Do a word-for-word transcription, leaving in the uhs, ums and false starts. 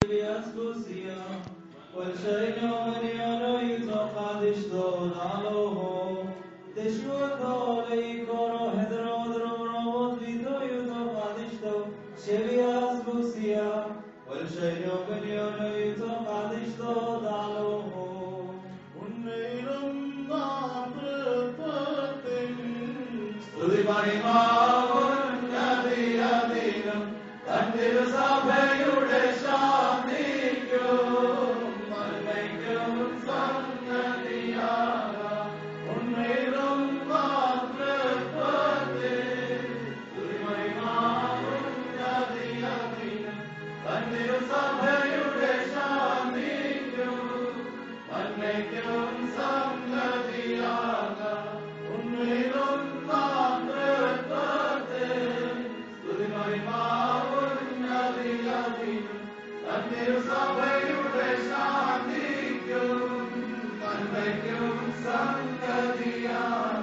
Asbusia, والشيء يرى يتقاد اشتود علوه تشود عليك روح درود روض بيتو يتقاد اشتود شبي أسبوسيا والشيء يرى يتقاد اشتود علوه ഉന്നയിലും നാമൃതത്തിൻ സ്തുതി മഹിമാവുന്നതിയധികം തന്നിരു സഭയുടെ ശാന്തിക്കും നന്മയ്ക്കും സംഗതിയാകാം ഉണ്മയിലും മാതൃത്വത്തിൽ സ്തുതി മഹിമാവുന്നതിയധികം തന്നിരു സഭയുടെ ശാന്തിക്കും നന്മയ്ക്കും സംഗതിയാകാം ഉണ്മയിലും മാതൃത്വത്തിൽ സ്തുതി മഹിമാവുന്നതിയധികം തന്നിരു സഭയുടെ ശാന്തിക്കും നന്മയ്ക്കും സംഗതിയാകാം